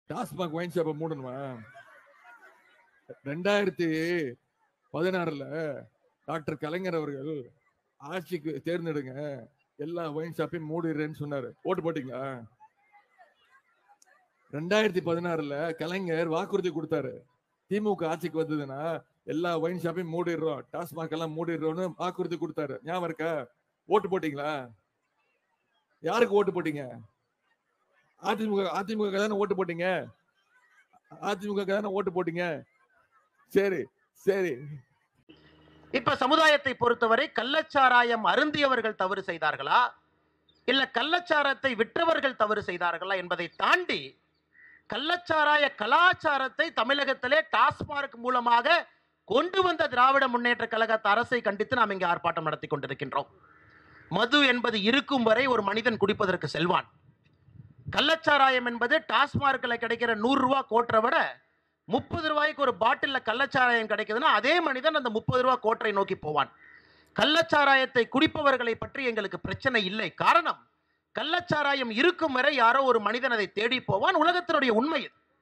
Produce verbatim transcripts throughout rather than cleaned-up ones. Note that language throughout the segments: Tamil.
டாஸ்மாக் ஒயின் ஷாப்பை மூடணுமா? ரெண்டாயிரத்தி பதினாறுல டாக்டர் கலைஞர் அவர்கள் ஆட்சிக்கு தேர்ந்தெடுங்க, எல்லா ஒயின் ஷாப்பையும் மூடிடுறேன்னு சொன்னாரு. ஓட்டு போட்டீங்களா? ரெண்டாயிரத்தி பதினாறுல கலைஞர் வாக்குறுதி கொடுத்தாரு, திமுக ஆட்சிக்கு வந்ததுன்னா எல்லா ஒயின் ஷாப்பையும் மூடிடுறோம், டாஸ்மாக் எல்லாம் மூடிடுறோம்னு வாக்குறுதி கொடுத்தாரு. ஞாபகம் இருக்கா? ஓட்டு போட்டீங்களா? யாருக்கு ஓட்டு போட்டீங்க? அதிமுக அதிமுக தானே ஓட்டு போட்டீங்க. அதிமுக தானே ஓட்டு போட்டீங்க. சரி சரி. இப்ப சமுதாயத்தை பொறுத்தவரை கள்ளச்சாராயம் அருந்தியவர்கள் தவறு செய்தார்களா, இல்ல கள்ளச்சாரத்தை விற்றவர்கள் தவறு செய்தார்களா என்பதை தாண்டி கள்ளச்சாராய கலாச்சாரத்தை தமிழகத்திலே டாஸ்மார்க் மூலமாக கொண்டு வந்த திராவிட முன்னேற்ற கழக அரசை கண்டித்து நாம் இங்கே ஆர்ப்பாட்டம் நடத்தி கொண்டிருக்கின்றோம். மது என்பது இருக்கும் வரை ஒரு மனிதன் குடிப்பதற்கு செல்வான். கள்ளச்சாராயம் என்பது டாஸ்மார்க்கில் கிடைக்கிற நூறு ரூபா கோட்டரை விட முப்பது ரூபாய்க்கு ஒரு பாட்டில் கள்ளச்சாராயம் கிடைக்குதுன்னா அதே மனிதன் அந்த முப்பது ரூபா கோட்டரை நோக்கி போவான். கள்ளச்சாராயத்தை குடிப்பவர்களை பற்றி எங்களுக்கு பிரச்சனை இல்லை. காரணம், கள்ளச்சாராயம் இருக்கும் வரை யாரோ ஒரு மனிதன் அதை தேடி போவான். உலகத்தினுடைய உண்மை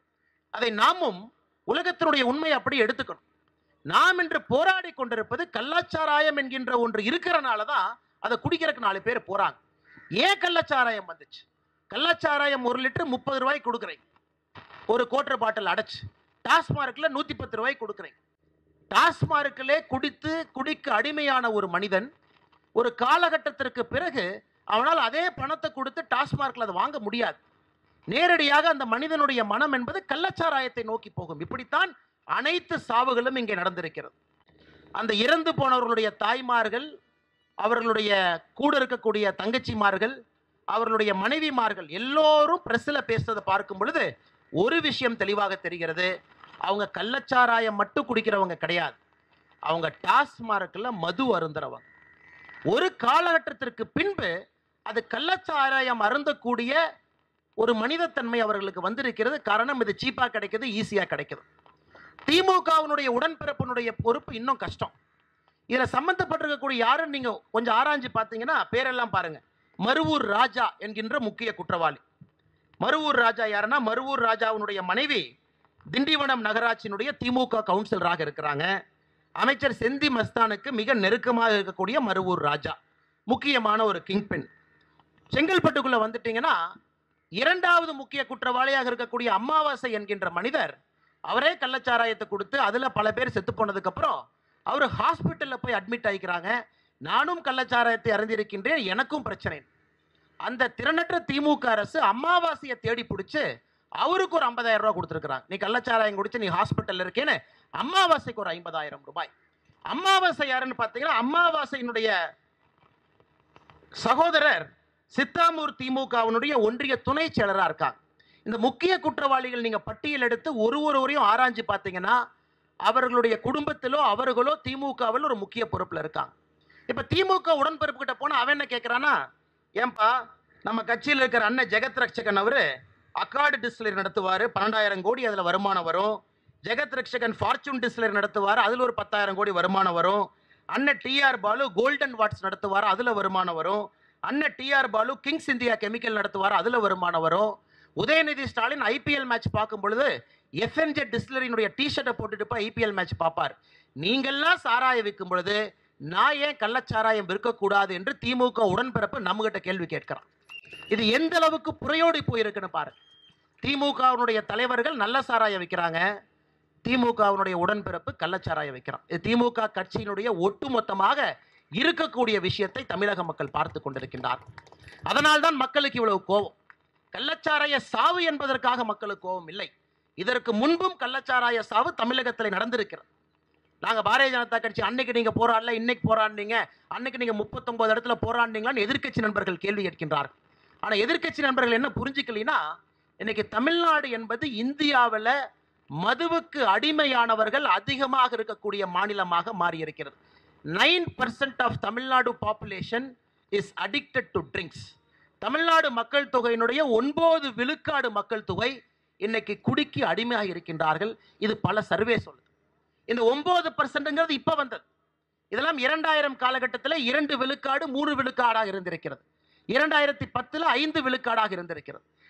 அதை நாமும் உலகத்தினுடைய உண்மை அப்படி எடுத்துக்கணும். நாம் இன்று போராடி கொண்டிருப்பது கள்ளச்சாராயம் என்கின்ற ஒன்று இருக்கிறனால தான் அதை குடிக்கிறதுக்கு நாலு பேர் போறாங்க. ஏன் கள்ளச்சாராயம் வந்துச்சு? கள்ளச்சாராயம் ஒரு லிட்டர் முப்பது ரூபாய்க்கு கொடுக்குறேன், ஒரு கோட்டர் பாட்டில் அடைச்சு. டாஸ்மார்க்கில் நூற்றி பத்து ரூபாய்க்கு கொடுக்குறேன். டாஸ்மார்க்கிலே குடித்து குடிக்கு அடிமையான ஒரு மனிதன் ஒரு காலகட்டத்திற்கு பிறகு அவனால் அதே பணத்தை கொடுத்து டாஸ்மார்க்கில் அதை வாங்க முடியாது. நேரடியாக அந்த மனிதனுடைய மனம் என்பது கள்ளச்சாராயத்தை நோக்கி போகும். இப்படித்தான் அனைத்து சாவுகளும் இங்கே நடந்திருக்கிறது. அந்த இறந்து போனவர்களுடைய தாய்மார்கள், அவர்களுடைய கூட இருக்கக்கூடிய தங்கச்சிமார்கள், அவர்களுடைய மனைவிமார்கள் எல்லோரும் பிரஸ்ஸில் பேசுறதை பார்க்கும் பொழுது ஒரு விஷயம் தெளிவாக தெரிகிறது. அவங்க கள்ளச்சாராயம் மட்டும் குடிக்கிறவங்க கிடையாது, அவங்க டாஸ்மார்க்கில் மது அருந்துறவங்க. ஒரு காலகட்டத்திற்கு பின்பு அது கள்ளச்சாராயம் அருந்தக்கூடிய ஒரு மனிதத்தன்மை அவர்களுக்கு வந்திருக்கிறது. காரணம், இது சீப்பாக கிடைக்குது, ஈஸியாக கிடைக்குது. திமுகவினுடைய உடன்பிறப்பினுடைய பொறுப்பு இன்னும் கஷ்டம். இதில் சம்பந்தப்பட்டிருக்கக்கூடிய யாரும் நீங்கள் கொஞ்சம் ஆராய்ஞ்சு பார்த்தீங்கன்னா பேரெல்லாம் பாருங்க. மருவூர் ராஜா என்கின்ற முக்கிய குற்றவாளி. மருவூர் ராஜா யாருன்னா, மருவூர் ராஜாவினுடைய மனைவி திண்டிவனம் நகராட்சியினுடைய திமுக கவுன்சிலராக இருக்கிறாங்க. அமைச்சர் செந்தி மஸ்தானுக்கு மிக நெருக்கமாக இருக்கக்கூடிய மருவூர் ராஜா முக்கியமான ஒரு கிங் பெண். செங்கல்பட்டுக்குள்ள வந்துட்டீங்கன்னா இரண்டாவது முக்கிய குற்றவாளியாக இருக்கக்கூடிய அமாவாசை என்கின்ற மனிதர், அவரே கள்ளச்சாராயத்தை கொடுத்து அதில் பல பேர் செத்து போனதுக்கு அப்புறம் அவர் ஹாஸ்பிட்டலில் போய் அட்மிட் ஆகிக்கிறாங்க. நானும் கள்ளச்சாராயத்தை அறிந்திருக்கின்றேன், எனக்கும் பிரச்சனை. அந்த திறனற்ற திமுக அரசு அமாவாசையை தேடி பிடிச்சு அவருக்கு ஒரு ஐம்பதாயிரம் ரூபாய் கொடுத்துருக்குறாங்க. நீ கள்ளச்சாராயம் குடிச்சு நீ ஹாஸ்பிட்டல் இருக்கேன்னு அமாவாசைக்கு ஒரு ஐம்பதாயிரம் ரூபாய். அமாவாசை யாருன்னு பார்த்தீங்கன்னா, அமாவாசையினுடைய சகோதரர் சித்தாமூர் திமுகவினுடைய ஒன்றிய துணை செயலராக இருக்காங்க. இந்த முக்கிய குற்றவாளிகள் நீங்க பட்டியல் எடுத்து ஒரு ஒருவரையும் ஆராய்ஞ்சு பார்த்தீங்கன்னா அவர்களுடைய குடும்பத்திலோ அவர்களோ திமுகவில் ஒரு முக்கிய பொறுப்பில் இருக்காங்க. இப்போ திமுக உடன்பிறப்பு கிட்ட போனால் அவன் என்ன கேட்குறான்னா, ஏன்பா நம்ம கட்சியில் இருக்கிற அண்ணன் ஜெகத் ரட்சகன் அவர் அக்கார்டு டிஸ்டிலரி நடத்துவார், பன்னெண்டாயிரம் கோடி அதில் வருமானம் வரும். ஜெகத் ரட்சகன் ஃபார்ச்சூன் டிஸ்டிலரி நடத்துவார், அதில் ஒரு பத்தாயிரம் கோடி வருமானம் வரும். அண்ணன் டிஆர் பாலு கோல்டன் வாட்ஸ் நடத்துவார், அதில் வருமானம் வரும். அண்ணன் TR Balu Kings India chemical நடத்துவார், அதில் வருமானம் வரும். உதயநிதி ஸ்டாலின் ஐபிஎல் மேட்ச் பார்க்கும் பொழுது எஃப்என்ஜே டிஸ்டிலரியினுடைய டிஷர்ட்டை போட்டுட்டு போய் ஐபிஎல் மேட்ச் பார்ப்பார். நீங்கள்லாம் சாராயம் விற்கும் பொழுது நான் ஏன் கள்ளச்சாராயம் விற்கக்கூடாது என்று திமுக உடன்பிறப்பு நம்மகிட்ட கேள்வி கேட்கிறான். இது எந்த அளவுக்கு புறையோடி போயிருக்குன்னு பாரு. திமுகவினுடைய தலைவர்கள் நல்ல சாராயம் விற்கிறாங்க, திமுகவினுடைய உடன்பிறப்பு கள்ளச்சாராயம் வைக்கிறான். இது திமுக கட்சியினுடைய ஒட்டுமொத்தமாக இருக்கக்கூடிய விஷயத்தை தமிழக மக்கள் பார்த்து கொண்டிருக்கின்றார். அதனால்தான் மக்களுக்கு இவ்வளவு கோபம். கள்ளச்சாராய சாவு என்பதற்காக மக்களுக்கு கோபம் இல்லை. இதற்கு முன்பும் கள்ளச்சாராய சாவு தமிழகத்தில் நடந்திருக்கிறது. நாங்கள் பாரதிய ஜனதா கட்சி அன்னைக்கு நீங்க போராடல, இன்னைக்கு போராடினீங்க, அன்னைக்கு நீங்க முப்பத்தொன்பது இடத்துல போராடினீங்களான்னு எதிர்க்கட்சி நண்பர்கள் கேள்வி கேட்கின்றார்கள். ஆனால் எதிர்க்கட்சி நண்பர்கள் என்ன புரிஞ்சுக்கலைன்னா, இன்னைக்கு தமிழ்நாடு என்பது இந்தியாவில் மதுவுக்கு அடிமையானவர்கள் அதிகமாக இருக்கக்கூடிய மாநிலமாக மாறி இருக்கிறது. Nine percent of Tamil Nadu population is addicted to drinks. Tamil Nadu மக்கள் தொகையினுடைய ஒன்பது விழுக்காடு மக்கள் தொகை இன்னைக்கு குடிக்கு அடிமையாக இருக்கின்றார்கள். இது பல சர்வே சொல்லுது. இந்த ஒன்பது பர்சன்ட்ங்கிறது இப்ப வந்தது. இதெல்லாம் இரண்டாயிரம் காலகட்டத்தில் இரண்டு விழுக்காடு மூணு விழுக்காடாக இருந்திருக்கிறது. இரண்டாயிரத்தி பத்துல ஐந்து விழுக்காடாக இருந்திருக்கிறது.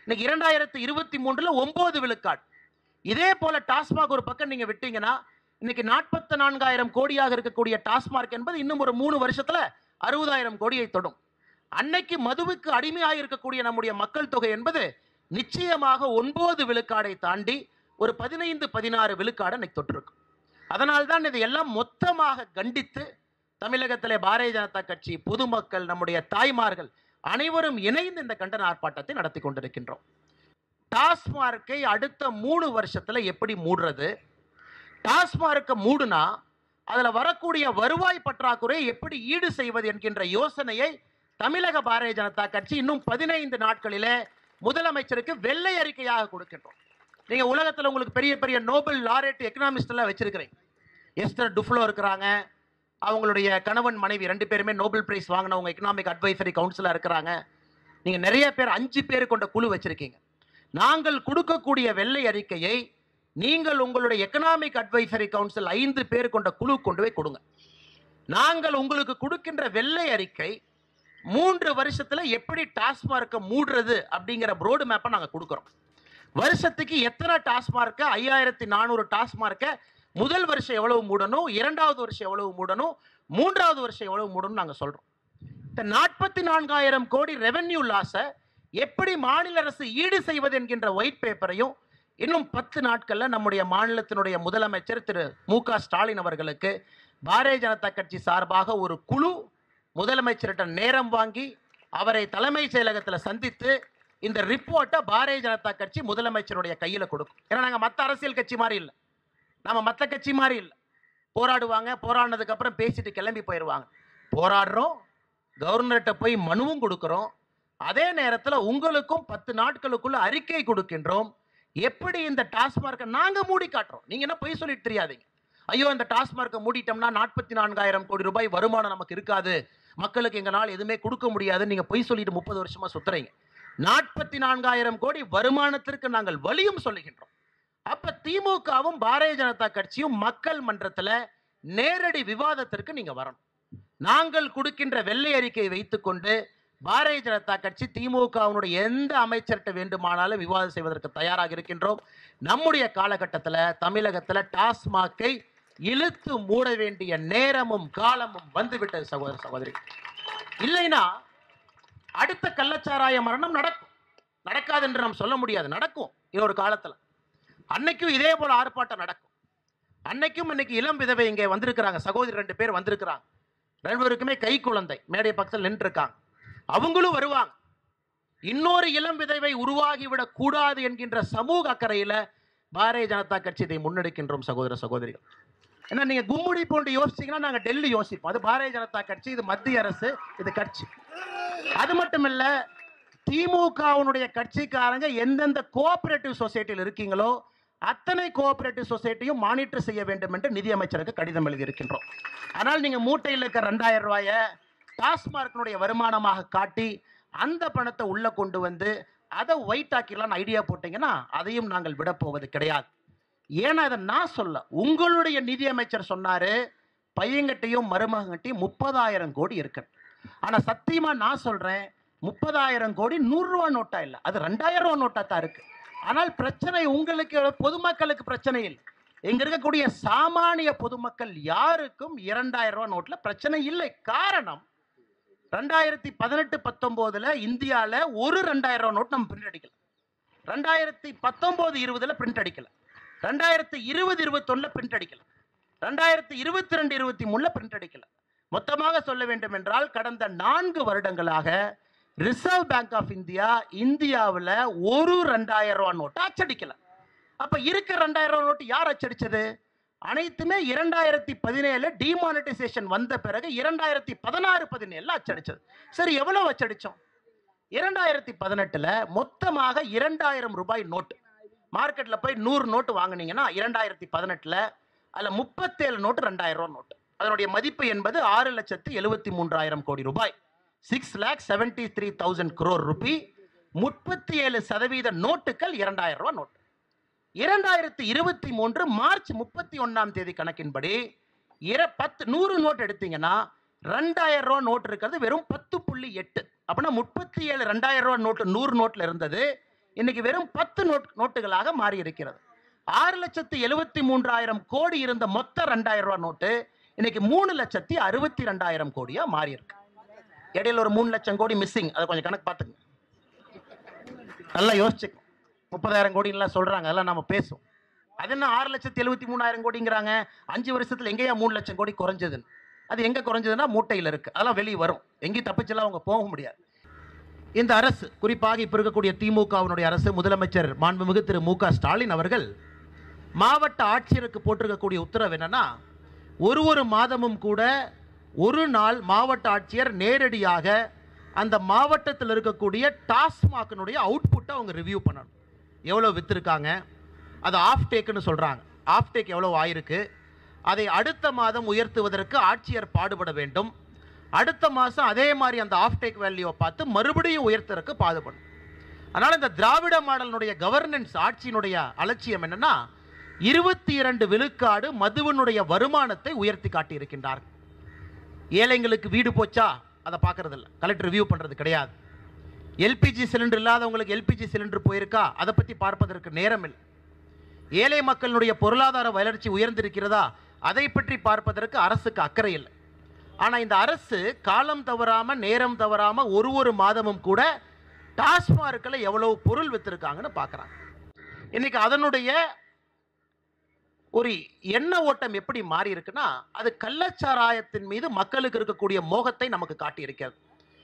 இன்னைக்கு இரண்டாயிரத்தி இருபத்தி மூன்றுல ஒன்பது விழுக்காடு. இதே போல டாஸ்மாக் ஒரு பக்கம் நீங்க விட்டீங்கன்னா இன்னைக்கு நாற்பத்தி நான்காயிரம் கோடியாக இருக்கக்கூடிய டாஸ்மாக் என்பது இன்னும் ஒரு மூணு வருஷத்துல அறுபதாயிரம் கோடியை தொடும். அன்னைக்கு மதுவுக்கு அடிமையாக இருக்கக்கூடிய நம்முடைய மக்கள் தொகை என்பது நிச்சயமாக ஒன்பது விழுக்காடை தாண்டி ஒரு பதினைந்து பதினாறு விழுக்காடு இன்னைக்கு தொட்டிருக்கும். அதனால்தான் இதையெல்லாம் மொத்தமாக கண்டித்து தமிழகத்திலே பாரதிய ஜனதா கட்சி, பொதுமக்கள், நம்முடைய தாய்மார்கள் அனைவரும் இணைந்து இந்த கண்டன ஆர்ப்பாட்டத்தை நடத்தி கொண்டிருக்கின்றோம். டாஸ்மார்க்கை அடுத்த மூணு வருஷத்துல எப்படி மூடுறது, டாஸ்மார்க்கை மூடுனா அதுல வரக்கூடிய வருவாய் பற்றாக்குறை எப்படி ஈடு செய்வது என்கின்ற யோசனையை தமிழக பாரதிய ஜனதா கட்சி இன்னும் பதினைந்து நாட்களிலே முதலமைச்சருக்கு வெள்ளை அறிக்கையாக கொடுக்கின்றோம். நீங்க உலகத்துல உங்களுக்கு பெரிய பெரிய நோபல் லாரேட் எக்கனாமிஸ்ட் எல்லாம் வச்சிருக்கிறீங்க. எஸ்தர் டுஃப்ளோ இருக்கிறாங்க, அவங்களுடைய கணவன் மனைவி ரெண்டு பேருமே நோபல் பிரைஸ் வாங்கினவங்க, எக்கனாமிக் அட்வைசரி கவுன்சிலா இருக்கிறாங்க. நீங்க நிறைய பேர் அஞ்சு பேர் கொண்ட குழு வச்சிருக்கீங்க. நாங்கள் கொடுக்கக்கூடிய வெள்ளை அறிக்கையை நீங்கள் உங்களுடைய எக்கனாமிக் அட்வைசரி கவுன்சில் ஐந்து பேர் கொண்ட குழு கொண்டு போய் கொடுங்க. நாங்கள் உங்களுக்கு கொடுக்கின்ற வெள்ளை அறிக்கை மூன்று வருஷத்துல எப்படி டாஸ்மார்க்கை மூடுறது அப்படிங்கிற ரோடு மேப்பை நாங்கள் கொடுக்குறோம். வருஷத்துக்கு எத்தனை டாஸ்மார்க்க, ஐயாயிரத்தி நானூறு டாஸ்மார்க்க முதல் வருஷம் எவ்வளவு மூடணும், இரண்டாவது வருஷம் எவ்வளவு மூடணும், மூன்றாவது வருஷம் எவ்வளவு மூடணும் நாங்கள் சொல்றோம். இந்த நாற்பத்தி நான்காயிரம் கோடி ரெவென்யூ லாஸை எப்படி மாநில அரசு ஈடு செய்வது என்கின்ற ஒயிட் பேப்பரையும் இன்னும் பத்து நாட்கள்ல நம்முடைய மாநிலத்தினுடைய முதலமைச்சர் திரு மு க ஸ்டாலின் அவர்களுக்கு பாரதிய ஜனதா கட்சி சார்பாக ஒரு குழு முதலமைச்சர்கிட்ட நேரம் வாங்கி அவரை தலைமைச் செயலகத்தில் சந்தித்து இந்த ரிப்போர்ட்டை பாரதிய ஜனதா கட்சி முதலமைச்சருடைய கையில கொடுக்கும். ஏன்னா நாங்கள் மற்ற அரசியல் கட்சி மாதிரி இல்லை, நம்ம மற்ற கட்சி மாதிரி இல்லை. போராடுவாங்க, போராடினதுக்கு அப்புறம் பேசிட்டு கிளம்பி போயிடுவாங்க. போராடுறோம், கவர்னர்கிட்ட போய் மனுவும் கொடுக்கிறோம், அதே நேரத்தில் உங்களுக்கும் பத்து நாட்களுக்குள்ள அறிக்கை கொடுக்கின்றோம். எப்படி இந்த டாஸ்மார்க்கை நாங்க மூடி காட்டுறோம். நீங்க என்ன பொய் சொல்லிட்டு தெரியாதீங்க. ஐயோ இந்த டாஸ்மார்க்கை மூடிட்டோம்னா நாற்பத்தி நான்காயிரம் கோடி ரூபாய் வருமானம் நமக்கு இருக்காது, மக்களுக்கு எங்களால் எதுவுமே கொடுக்க முடியாது, நீங்க பொய் சொல்லிட்டு முப்பது வருஷமா சுத்துறீங்க. நாற்பத்தி நான்காயிரம் கோடி வருமானத்திற்கு நாங்கள் வழியும் சொல்லுகின்றோம். அப்ப திமுகவும் பாரதிய ஜனதா கட்சியும் மக்கள் மன்றத்தில் நேரடி விவாதத்திற்கு நீங்க வரணும். நாங்கள் கொடுக்கின்ற வெள்ளை அறிக்கையை வைத்துக்கொண்டு பாரதிய ஜனதா கட்சி திமுகவினுடைய எந்த அமைச்சர்கிட்ட வேண்டுமானாலும் விவாதம் செய்வதற்கு தயாராக இருக்கின்றோம். நம்முடைய காலகட்டத்தில் தமிழகத்தில் டாஸ்மாக்கை இழுத்து மூட வேண்டிய நேரமும் காலமும் வந்துவிட்டது சகோதர சகோதரி. இல்லைன்னா அடுத்த கள்ளச்சாராய மரணம் நடக்கும். நடக்காது என்று நாம் சொல்ல முடியாது, நடக்கும் இன்னொரு காலத்தில். அன்னைக்கும் இதே போல ஆர்ப்பாட்டம் நடக்கும். அன்னைக்கும் இன்னைக்கு இளம் விதவை இங்கே வந்திருக்கிறாங்க, சகோதரி ரெண்டு பேர் வந்திருக்கிறாங்க, ரெண்டு பேருக்குமே கை குழந்தை மேடை பக்கத்தில் நின்று இருக்காங்க. அவங்களும் வருவாங்க. இன்னொரு இளம் விதைவை உருவாகிவிடக் கூடாது என்கின்ற சமூக அக்கறையில பாரதிய ஜனதா கட்சி இதை முன்னெடுக்கின்றோம் சகோதர சகோதரிகள். ஏன்னா நீங்க கும்முடி போன்று யோசிச்சீங்கன்னா நாங்க டெல்லி யோசிப்போம். அது பாரதிய ஜனதா கட்சி, இது மத்திய அரசு, இது கட்சி. அது மட்டும் இல்ல, திமுகவுடைய கட்சிக்காரங்க எந்தெந்த கோஆபரேட்டிவ் சொசைட்டியில் இருக்கீங்களோ அத்தனை கோஆபரேட்டிவ் சொசைட்டியும் மானிட்டர் செய்ய வேண்டும் என்று நிதியமைச்சருக்கு கடிதம் எழுதி இருக்கின்றோம். ஆனால் நீங்க மூட்டையில் இருக்க ரெண்டாயிரம் ரூபாய டாஸ்மார்க்கினுடைய வருமானமாக காட்டி அந்த பணத்தை உள்ள கொண்டு வந்து அதை ஒயிட் ஆக்கிடலாம் ஐடியா போட்டீங்கன்னா அதையும் நாங்கள் விட போவது கிடையாது. ஏன்னா அதை நான் சொல்ல, உங்களுடைய நிதியமைச்சர் சொன்னாரு பையன்கிட்டையும் மருமகன்கிட்டையும் முப்பதாயிரம் கோடி இருக்கு. ஆனா சத்தியமா நான் சொல்றேன், முப்பதாயிரம் கோடி நூறு ரூபா நோட்டா இல்லை, அது ரெண்டாயிரம் ரூபா நோட்டா தான் இருக்கு. ஆனால் பிரச்சனை உங்களுக்கு பொதுமக்களுக்கு பிரச்சனை இல்லை. இங்க இருக்கக்கூடிய சாமானிய பொதுமக்கள் யாருக்கும் இரண்டாயிரம் ரூபாய் நோட்ல பிரச்சனை இல்லை. காரணம், ரெண்டாயிரத்தி பதினெட்டு பத்தொன்பதுல இந்தியால ஒரு ரெண்டாயிரம் ரூபாய் நோட் நம்ம பிரிண்ட் அடிக்கல, ரெண்டாயிரத்தி பத்தொன்பது இருபதுல பிரிண்ட் அடிக்கல, ரெண்டாயிரத்தி இருபது இருபத்தி ஒண்ணுல பிரிண்ட் அடிக்கல, ரெண்டாயிரத்தி இருபத்தி ரெண்டு இருபத்தி மூணுல பிரிண்ட் அடிக்கல. மொத்தமாக சொல்ல வேண்டும் என்றால் கடந்த நான்கு வருடங்களாக ரிசர்வ் பேங்க் ஆஃப் இந்தியா இந்தியாவில் ஒரு ரெண்டாயிரம் ரூபாய் நோட்டு அச்சடிக்கல. அப்ப இருக்க ரெண்டாயிரம் ரூபாய் நோட்டு யார் அச்சடிச்சது? அனைத்துமே இரண்டாயிரத்தி பதினேழு டிமானிட்டைசேஷன் வந்த பிறகு இரண்டாயிரத்தி பதினாறு பதினேழுல அச்சடிச்சது. சரி, எவ்வளவு அச்சடிச்சோம்? இரண்டாயிரத்தி பதினெட்டுல மொத்தமாக இரண்டாயிரம் ரூபாய் நோட்டு மார்க்கெட்ல போய் நூறு நோட்டு வாங்கினீங்கன்னா இரண்டாயிரத்தி பதினெட்டுல அதுல முப்பத்தேழு நோட்டு ரெண்டாயிரம் ரூபாய் நோட்டு. அதனுடைய மதிப்பு என்பது ஆறு லட்சத்து எழுபத்தி மூன்றாயிரம் கோடி ரூபாய், six lakh seventy three thousand crore rupee. முப்பத்தி ஏழு சதவீத நோட்டுகள் இரண்டாயிரம் ரூபாய் நோட்டு. இரண்டாயிரத்தி இருபத்தி மூன்று மார்ச் முப்பத்தி ஒன்னாம் தேதி கணக்கின்படி பத்து நூறு நோட் எடுத்தீங்கன்னா ரெண்டாயிரம் ரூபாய் நோட்டு இருக்கிறது வெறும் பத்து புள்ளி எட்டு. அப்படின்னா முப்பத்தி ஏழு ரெண்டாயிரம் ரூபாய் நோட்டு நூறு நோட்ல இருந்தது, இன்னைக்கு வெறும் பத்து நோட் நோட்டுகளாக மாறி இருக்கிறது. ஆறு லட்சத்தி எழுபத்தி மூன்றாயிரம் கோடி இருந்த மொத்த ரெண்டாயிரம் ரூபாய் நோட்டு இன்னைக்கு மூணு லட்சத்தி அறுபத்தி ரெண்டாயிரம் கோடியா மாறி இருக்கு. இடையில ஒரு மூணு லட்சம் கோடி மிஸ்ஸிங், அதை கொஞ்சம் கணக்கு பார்த்துங்க, நல்லா யோசிச்சு. முப்பதாயிரம் கோடி எல்லாம் சொல்றாங்க, அதெல்லாம் நம்ம பேசும். அது என்ன ஆறு லட்சத்தி எழுபத்தி மூணாயிரம் கோடிங்கிறாங்க, அஞ்சு வருஷத்துல எங்கேயா மூணு லட்சம் கோடி குறைஞ்சதுன்னு? அது எங்க குறைஞ்சதுன்னா மூட்டையில் இருக்கு, அதெல்லாம் வெளியே வரும், எங்கேயும் தப்பிச்செல்லாம் அவங்க போக முடியாது. இந்த அரசு, குறிப்பாக இப்ப இருக்கக்கூடிய திமுகவினுடைய அரசு, முதலமைச்சர் மாண்புமிகு திரு மு க ஸ்டாலின் அவர்கள் மாவட்ட ஆட்சியருக்கு போட்டிருக்கக்கூடிய உத்தரவு என்னன்னா, ஒரு ஒரு மாதமும் கூட ஒரு நாள் மாவட்ட ஆட்சியர் நேரடியாக அந்த மாவட்டத்தில் இருக்கக்கூடிய டாஸ்மாகினுடைய அவுட்புட்டை அவங்க ரிவ்யூ பண்ணணும். எவ்வளோ வித்திருக்காங்க, அது ஆஃப் டேக்குன்னு சொல்றாங்க, ஆஃப் டேக் எவ்வளோ ஆயிருக்கு, அதை அடுத்த மாதம் உயர்த்துவதற்கு ஆட்சியர் பாடுபட வேண்டும். அடுத்த மாதம் அதே மாதிரி அந்த ஆஃப் டேக் வேல்யூவை பார்த்து மறுபடியும் உயர்த்துறதுக்கு பாடுபடும். அதனால் இந்த திராவிட மாடலினுடைய கவர்னன்ஸ் ஆட்சியினுடைய அலட்சியம் என்னன்னா, இருபத்தி இரண்டு விழுக்காடு மதுவினுடைய வருமானத்தை உயர்த்தி காட்டியிருக்கின்றார். ஏழைங்களுக்கு வீடு போச்சா அதை பார்க்கறது இல்லை, கலெக்டர் ரிவ்யூ பண்ணுறது கிடையாது. எல்பிஜி சிலிண்டர் இல்லாதவங்களுக்கு எல்பிஜி சிலிண்டர் போயிருக்கா அதை பற்றி பார்ப்பதற்கு நேரம் இல்லை. ஏழை மக்களுடைய பொருளாதார வளர்ச்சி உயர்ந்திருக்கிறதா அதை பற்றி பார்ப்பதற்கு அரசுக்கு அக்கறை இல்லை. ஆனால் இந்த அரசு காலம் தவறாமல் நேரம் தவறாமல் ஒரு ஒரு மாதமும் கூட டாஸ்மார்க்கில் எவ்வளவு பொருள் வித்திருக்காங்கன்னு பார்க்குறாங்க. இன்னைக்கு அதனுடைய ஒரு எண்ண ஓட்டம் எப்படி மாறி இருக்குன்னா, அது கள்ளச்சாராயத்தின் மீது மக்களுக்கு இருக்கக்கூடிய மோகத்தை நமக்கு காட்டி இருக்கிறது.